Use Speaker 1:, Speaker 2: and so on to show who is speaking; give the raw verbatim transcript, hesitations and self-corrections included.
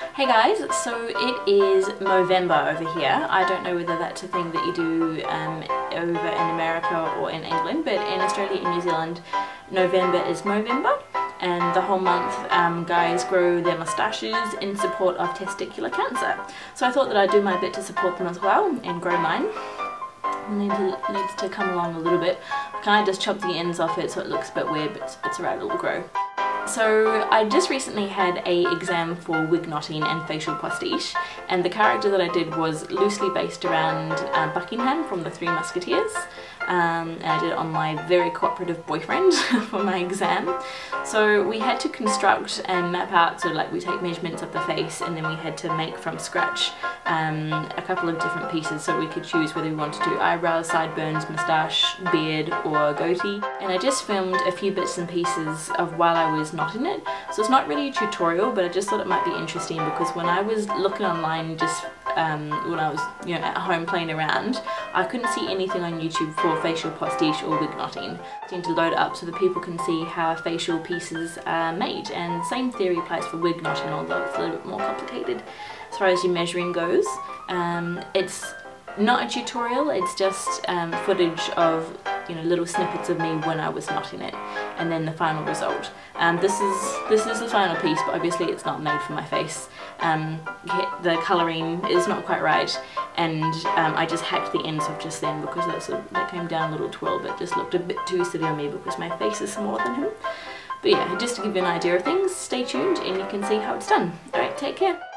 Speaker 1: Hey guys, so it is Movember over here. I don't know whether that's a thing that you do um, over in America or in England, but in Australia and New Zealand, November is Movember, and the whole month um, guys grow their moustaches in support of testicular cancer. So I thought that I'd do my bit to support them as well and grow mine. It needs to, needs to come along a little bit. I kind of just chop the ends off it so it looks a bit weird, but it's, it's alright, it'll grow. So I just recently had a exam for wig knotting and facial postiche, and the character that I did was loosely based around um, Buckingham from the Three Musketeers, um, and I did it on my very cooperative boyfriend for my exam. So we had to construct and map out, so like we take measurements of the face and then we had to make from scratch um, a couple of different pieces so we could choose whether we wanted to do eyebrows, sideburns, moustache, beard or goatee. And I just filmed a few bits and pieces of while I was knotting it, so it's not really a tutorial, but I just thought it might be interesting because when I was looking online just um, when I was you know at home playing around, I couldn't see anything on YouTube for facial postiche or wig knotting. I need to load it up so that people can see how facial pieces are made, and the same theory applies for wig knotting, although it's a little bit more complicated as far as your measuring goes. Um, it's not a tutorial, it's just um, footage of you know little snippets of me when I was knotting it, and then the final result. Um, this is this is the final piece, but obviously it's not made for my face. Um, the colouring is not quite right, and um, I just hacked the ends off just then because that, sort of, that came down a little twirl, but just looked a bit too silly on me because my face is smaller than him. But yeah, just to give you an idea of things, stay tuned and you can see how it's done. Alright, take care.